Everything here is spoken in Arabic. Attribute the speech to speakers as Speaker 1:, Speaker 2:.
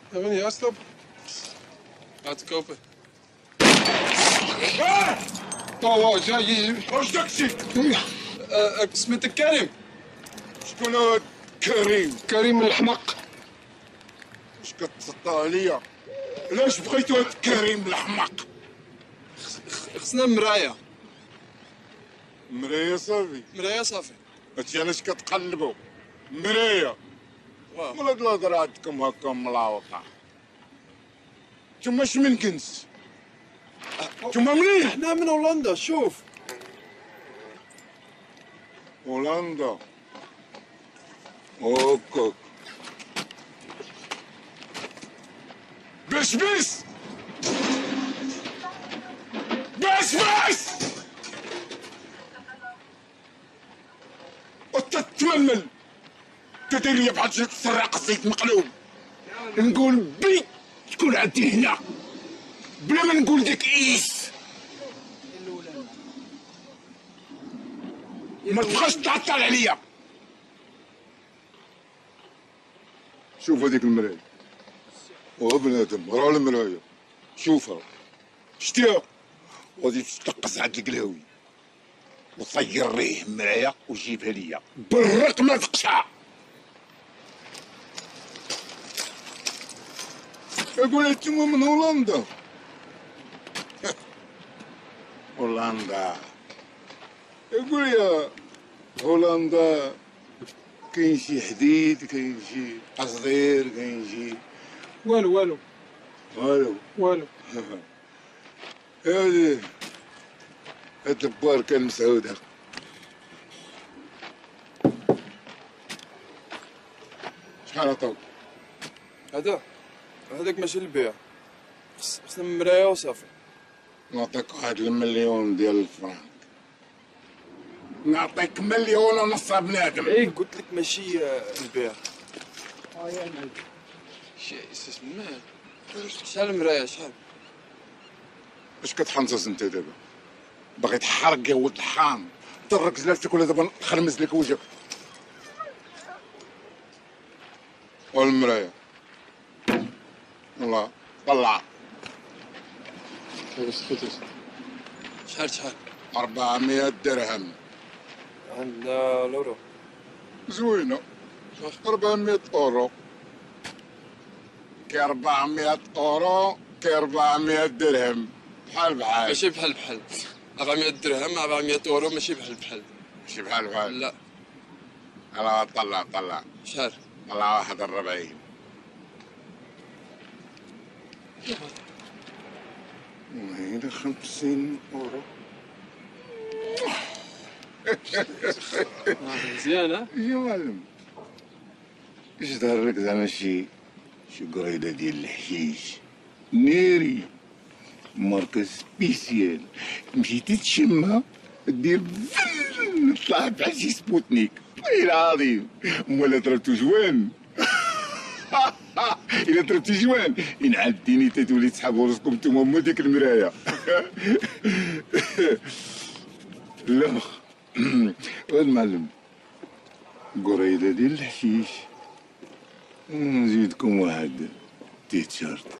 Speaker 1: Hebben we niet uitstoppen? Laten kopen.
Speaker 2: طوال جاي
Speaker 3: واش داكشي؟
Speaker 1: سميتك كريم.
Speaker 3: شكون هاد كريم؟
Speaker 2: كريم الحمق.
Speaker 3: واش كتسطى عليا؟ علاش بغيتو هاد كريم الحماق؟
Speaker 1: خصنا مراية.
Speaker 3: مراية صافي.
Speaker 1: مراية صافي.
Speaker 3: هادشي علاش كتقلبوا مراية.
Speaker 1: واه.
Speaker 3: ولا هاد الهضرة عندكم هكا ملاوقة. نتوما اش من كنس؟ نتوما منين؟
Speaker 1: احنا من هولندا شوف.
Speaker 3: هولندا. هكاك. بس بس بس بس وتتململ تدير لي بحال شي تسرق الزيت مقلوب نقول بي تكون عندي هنا بلا ما نقول ديك ايس ما تبقاش تعطل عليا. شوف هذيك المراية بنادم راه المراية شوفها شتيها غادي تتقص عند القلاوي وصير ريه مراية وجيبها ليا برق ما تقشع. يقول انتما من هولندا. هولندا يقول يا هولندا كاين شي حديد كاين شي قصدير كاين شي
Speaker 1: والو والو
Speaker 3: والو
Speaker 1: والو.
Speaker 3: هادي هاد البوار كان مسعودة. شحال عطاوك؟
Speaker 1: هذاك ماشي للبيع. خصنا مراية وصافي.
Speaker 3: نعطيك واحد المليون ديال الفرنك. نعطيك مليون ونص بنادم.
Speaker 1: ايه قلت لك ماشي البيع. شحال المراية شحال؟
Speaker 3: اش كتحنصص انت دابا؟ باغي تحرق يا ولد الحرام. طرق زلالتك ولا دابا نخرمز لك وجهك. والمراية والله طلع.
Speaker 1: شحال
Speaker 3: 400 درهم.
Speaker 1: عندنا لورو.
Speaker 3: زوينة 400 أورو. كي 400 أورو كي 400 درهم بحال بحال.
Speaker 1: ماشي بحال بحال. 400 درهم 400 اورو ماشي بحال بحال.
Speaker 3: ماشي بحال بحال.
Speaker 1: لا.
Speaker 3: أنا طلع
Speaker 1: شحال؟
Speaker 3: طلع 41. وهنا 50 أورو.
Speaker 1: مزيان ها؟
Speaker 3: يا معلم اش ظهر لك زعما شي قريده ديال الحشيش ناري ماركه سبيسيال مشيتي تشمها دير طلع بحال شي سبوتنيك والله العظيم. مولا ضربتو جوان. إلا ضربتي جوان ينعاد الديني تولي تسحبوا راسكم نتوما هما ديك المرايه. لا المعلم قريده ديال الحشيش نزيدكم واحد تيشيرت.